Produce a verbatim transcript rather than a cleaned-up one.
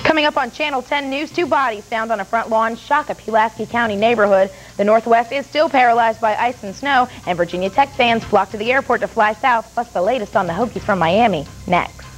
Coming up on Channel ten News, two bodies found on a front lawn shock a Pulaski County neighborhood. The Northwest is still paralyzed by ice and snow, and Virginia Tech fans flock to the airport to fly south, plus the latest on the Hokies from Miami. Next.